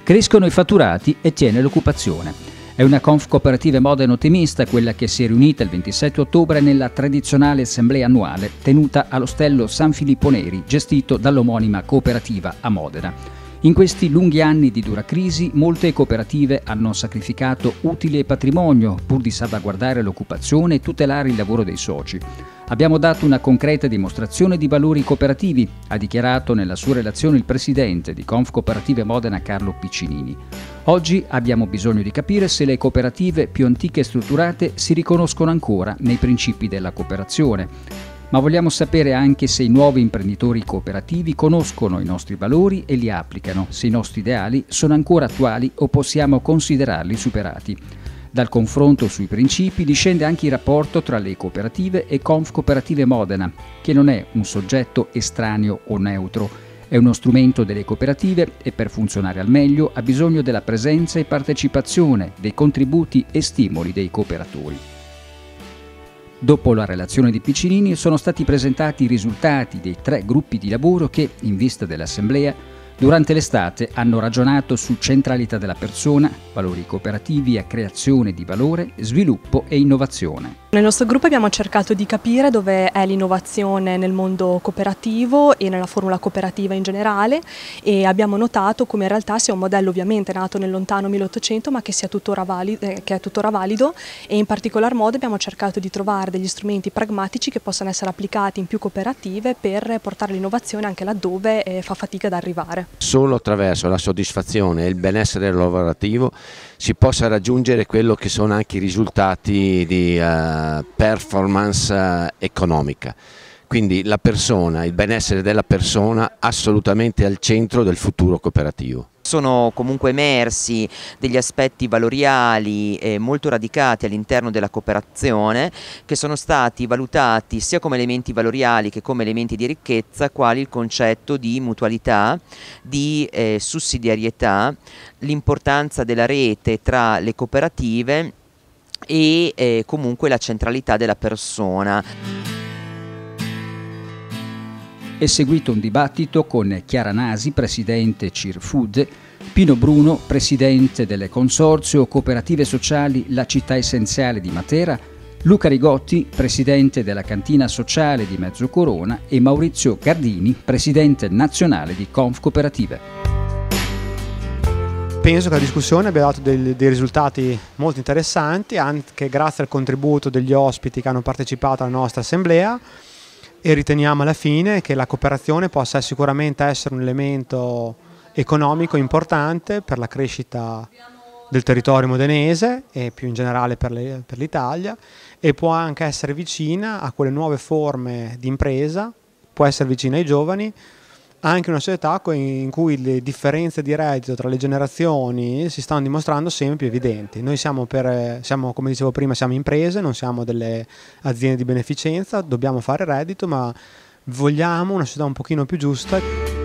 Crescono i fatturati e tiene l'occupazione. È una Confcooperative Modena ottimista quella che si è riunita il 27 ottobre nella tradizionale assemblea annuale tenuta all'ostello San Filippo Neri, gestito dall'omonima cooperativa a Modena. In questi lunghi anni di dura crisi, molte cooperative hanno sacrificato utili e patrimonio pur di salvaguardare l'occupazione e tutelare il lavoro dei soci. Abbiamo dato una concreta dimostrazione di valori cooperativi, ha dichiarato nella sua relazione il presidente di Confcooperative Modena Carlo Piccinini. Oggi abbiamo bisogno di capire se le cooperative più antiche e strutturate si riconoscono ancora nei principi della cooperazione. Ma vogliamo sapere anche se i nuovi imprenditori cooperativi conoscono i nostri valori e li applicano, se i nostri ideali sono ancora attuali o possiamo considerarli superati. Dal confronto sui principi discende anche il rapporto tra le cooperative e Confcooperative Modena, che non è un soggetto estraneo o neutro, è uno strumento delle cooperative e per funzionare al meglio ha bisogno della presenza e partecipazione, dei contributi e stimoli dei cooperatori. Dopo la relazione di Piccinini sono stati presentati i risultati dei 3 gruppi di lavoro che, in vista dell'Assemblea, durante l'estate hanno ragionato su centralità della persona, valori cooperativi e creazione di valore, sviluppo e innovazione. Nel nostro gruppo abbiamo cercato di capire dove è l'innovazione nel mondo cooperativo e nella formula cooperativa in generale e abbiamo notato come in realtà sia un modello ovviamente nato nel lontano 1800 ma che è tuttora valido e in particolar modo abbiamo cercato di trovare degli strumenti pragmatici che possano essere applicati in più cooperative per portare l'innovazione anche laddove fa fatica ad arrivare. Solo attraverso la soddisfazione e il benessere lavorativo si possa raggiungere quello che sono anche i risultati di performance economica. Quindi la persona, il benessere della persona assolutamente al centro del futuro cooperativo. Sono comunque emersi degli aspetti valoriali molto radicati all'interno della cooperazione che sono stati valutati sia come elementi valoriali che come elementi di ricchezza, quali il concetto di mutualità, di sussidiarietà, l'importanza della rete tra le cooperative e comunque la centralità della persona. È seguito un dibattito con Chiara Nasi, presidente CIR-Food, Pino Bruno, presidente del Consorzio Cooperative Sociali La Città Essenziale di Matera, Luca Rigotti, presidente della Cantina Sociale di Mezzocorona e Maurizio Gardini, presidente nazionale di Confcooperative. Penso che la discussione abbia dato dei risultati molto interessanti, anche grazie al contributo degli ospiti che hanno partecipato alla nostra assemblea. E riteniamo alla fine che la cooperazione possa sicuramente essere un elemento economico importante per la crescita del territorio modenese e più in generale per l'Italia e può anche essere vicina a quelle nuove forme di impresa, può essere vicina ai giovani, anche in una società in cui le differenze di reddito tra le generazioni si stanno dimostrando sempre più evidenti. Noi siamo, come dicevo prima, siamo imprese, non siamo delle aziende di beneficenza, dobbiamo fare reddito, ma vogliamo una società un pochino più giusta.